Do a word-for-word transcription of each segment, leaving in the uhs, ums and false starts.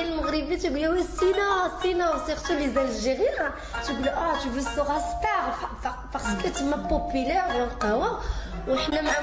ديال المغربيه تيقول لها سينا سينا وسيرتو لي زالجيريان تيقول اه تو فو سورا ستار باسكو تما بوبيلير القهوه وحنا مع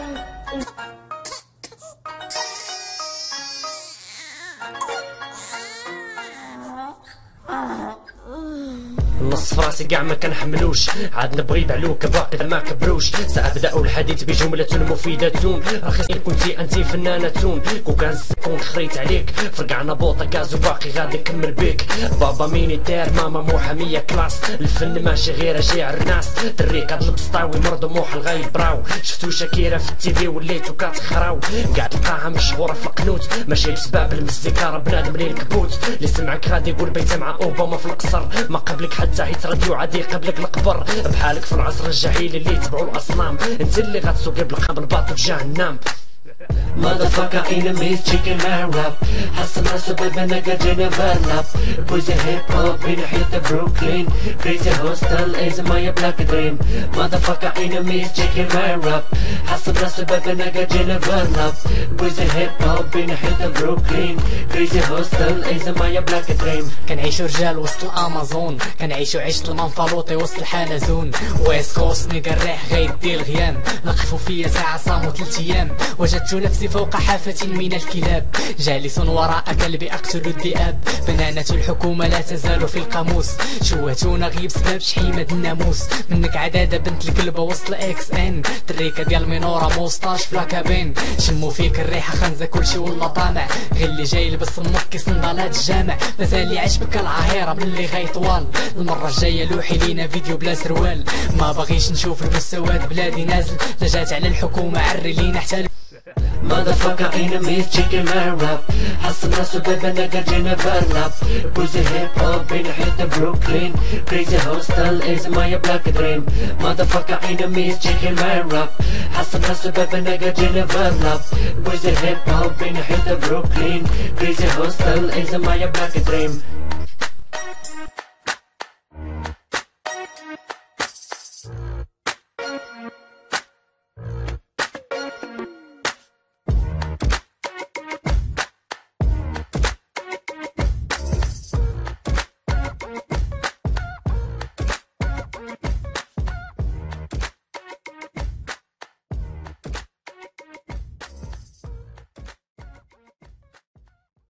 نص فراسي كاع ما كنحملوش عاد نبغي بعلوك باقي ما كبروش. سأبدأ الحديث بجملة مفيدة. رخص كنتي انت فنانة كون كان كون خريت عليك فرقعنا بوطة كاز وباقي غادي نكمل بيك. بابا ميني دار ماما محامية كلاس الفن ماشي غير جيع الناس دريك هاد البسطاوي مرضو موح الغايب براو. شفتو شاكيرة في التيفي وليتو كتخراو كاع تلقاها مشهورة في القنوت ماشي بسباب المزيكا راه بنادم لي الكبوت اللي سمعك غادي يقول بيت مع اوباما في القصر ما قبلك حتى هيت راديو عادي قبلك القبر بحالك في العصر الجاهلي اللي يتبعوا الاصنام انت اللي غتسوق بالقلب الباطل في جهنم. Motherfucker enemies chicken my rap حسن راسو بابا نقا جينا برلاب بوزي هيب هوب بنحيط بروكلين crazy hostel is my black dream. Motherfucker enemies chicken my rap حسن راسو بابا نقا جينا برلاب بوزي هيب هوب بنحيط بروكلين crazy hostel is my black dream. كنعيشو رجال وسط الامازون كنعيشو عيشة المنفلوطي وسط الحلزون ويست كوست نيقا الريح غيدي الغيام لقفو فيا ساعة صامو تلت ايام وجدت نفسي فوق حافة من الكلاب جالس وراء كلبي أقتل الذئاب. بنانة الحكومة لا تزال في القاموس شوهتونا غيب سبب شحيمة الناموس منك عدادة بنت الكلبة وسط الاكس ان تريكة ديال مينورا موسطاش في لاكابين شمو فيك الريحة خنزة كلشي ولا طامع غير اللي جاي يلبس مكي صندالات الجامع مازال عجبك العهيرة باللي غيطوال. المرة الجاية لوحي لينا فيديو بلا سروال ما باغيش نشوف المستوى بلادي نازل لا جات على الحكومة عري لينا حتى Motherfucker enemies chicken my rap حسن راسو بابا نقا جينا برلاب بوزي هيب هوب بنحيط بروكلين crazy hostel is my black dream. Motherfucker enemies chicken my rap حسن راسو بابا نقا جينا برلاب بوزي هيب هوب بنحيط بروكلين crazy hostel is my black dream.